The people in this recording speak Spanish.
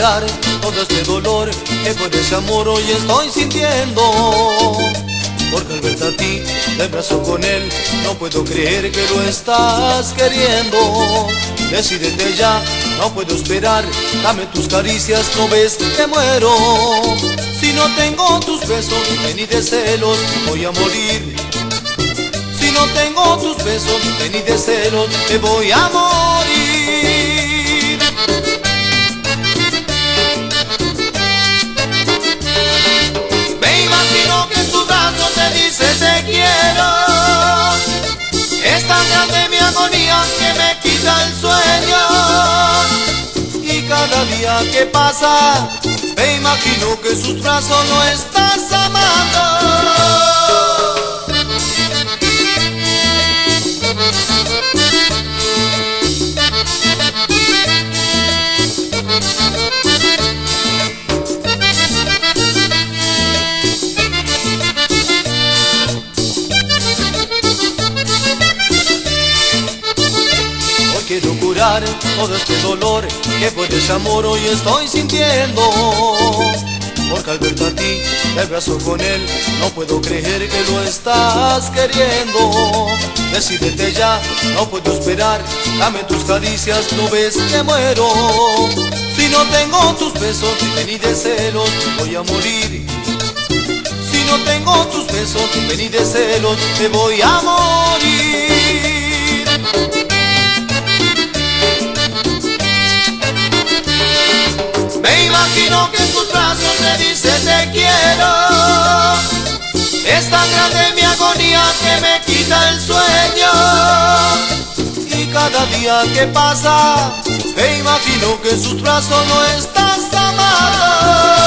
curar todo este dolor que por ese amor hoy estoy sintiendo. Porque al verte a ti, de abrazo con él, no puedo creer que lo estás queriendo. Decídete ya, no puedo esperar, dame tus caricias, no ves que muero. Si no tengo tus besos, ni de celos, voy a morir. Si no tengo tus besos, ni de celos, me voy a morir. Me imagino que en tus brazos te dice te quiero. Es tan grande mi agonía que me quita el sueño. Y cada día que pasa, me imagino que en sus brazos no estás amando. Quiero curar todo este dolor que por ese amor hoy estoy sintiendo. Porque al verte a ti, de abrazo con él, no puedo creer que lo estás queriendo. Decídete ya, no puedo esperar, dame tus caricias, no ves que muero. Si no tengo tus besos, ni de celos, voy a morir. Si no tengo tus besos, ni de celos, me voy a morir. Me imagino que en tus brazos me dice te quiero. Es tan grande mi agonía que me quita el sueño. Y cada día que pasa, me imagino que en sus brazos no estás amado.